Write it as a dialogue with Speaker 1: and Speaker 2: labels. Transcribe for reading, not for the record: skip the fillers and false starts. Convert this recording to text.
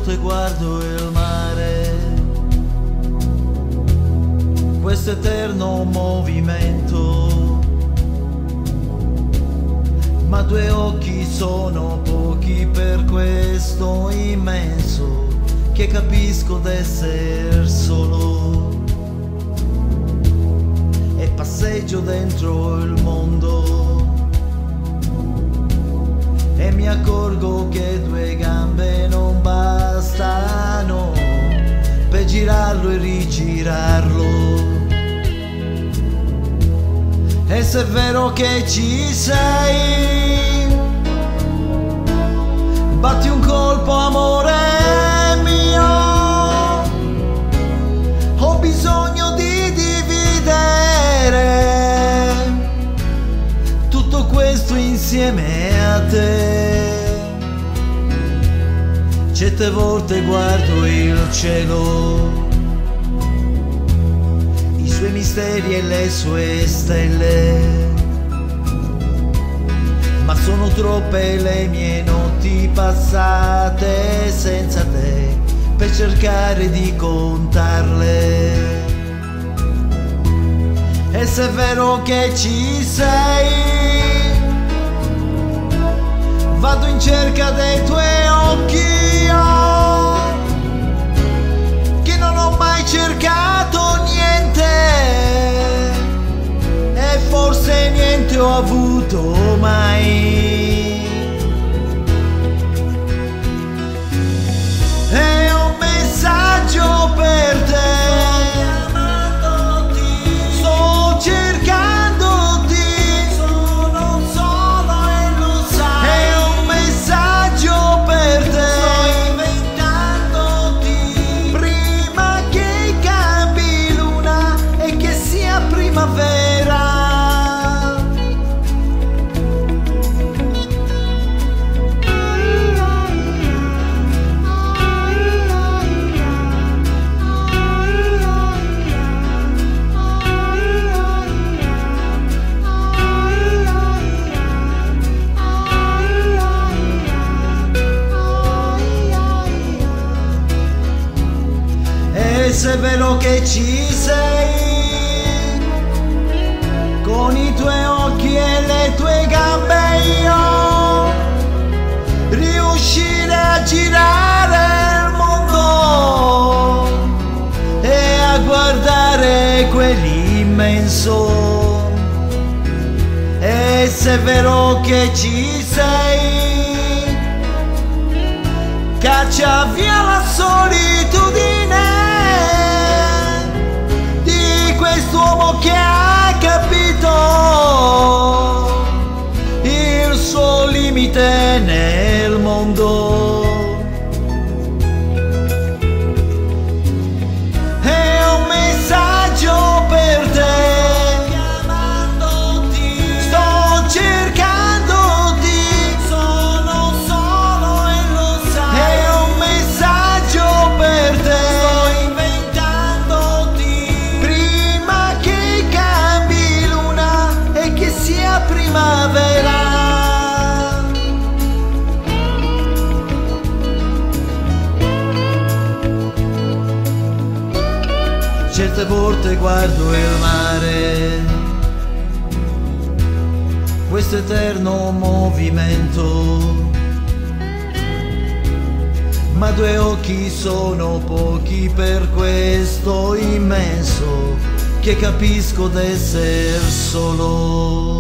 Speaker 1: volte guardo il mare, questo eterno movimento, ma due occhi sono pochi per questo immenso che capisco d'esser solo, e passeggio dentro il mondo e mi accorgo che due gambe non bastano per girarlo e rigirarlo. E se è vero che ci sei, batti un colpo, amore mio, ho bisogno di dividere tutto questo insieme a te. Certe volte guardo il cielo, i suoi misteri e le sue stelle, ma sono troppe le mie notti passate senza te per cercare di contarle. E se è vero che ci sei, vado in cerca dei tuoi occhi, che non ho mai cercato niente, e forse niente ho avuto mai. E ho un messaggio per te, sto cercandoti, sono solo e lo sai. E ho un messaggio per te, sto inventandoti prima che cambi luna e che sia primavera. E se è vero che ci sei, con i tuoi occhi e le tue gambe io riuscire a girare il mondo e a guardare quell'immenso. E se è vero che ci sei, caccia via la solitudine di quest'uomo che ha capito il suo limite nel mondo. E ho un messaggio per te, chiamandoti, sto cercandoti, sono solo e lo sai. E ho un messaggio per te, sto inventandoti prima che cambi luna e che sia primavera. Certe volte guardo il mare, questo eterno movimento, ma due occhi sono pochi per questo immenso che capisco d'esser solo.